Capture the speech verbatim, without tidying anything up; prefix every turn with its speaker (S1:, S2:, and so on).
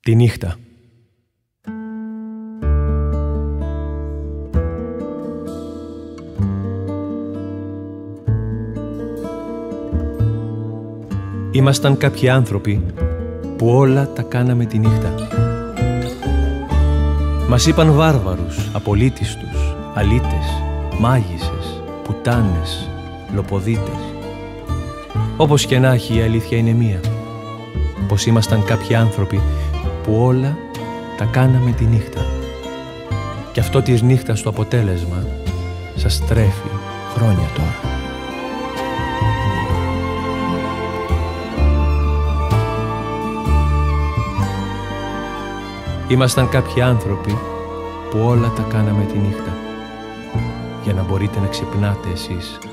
S1: Τη νύχτα. Ήμασταν κάποιοι άνθρωποι που όλα τα κάναμε τη νύχτα. Μας είπαν βάρβαρους, απολύτιστους, αλήτες, μάγισσες, πουτάνες, λοποδίτες. Όπως και να έχει, η αλήθεια είναι μία. Πως ήμασταν κάποιοι άνθρωποι που όλα τα κάναμε τη νύχτα. Και αυτό της νύχτας το αποτέλεσμα σας τρέφει χρόνια τώρα. Ήμασταν κάποιοι άνθρωποι που όλα τα κάναμε τη νύχτα, για να μπορείτε να ξυπνάτε εσείς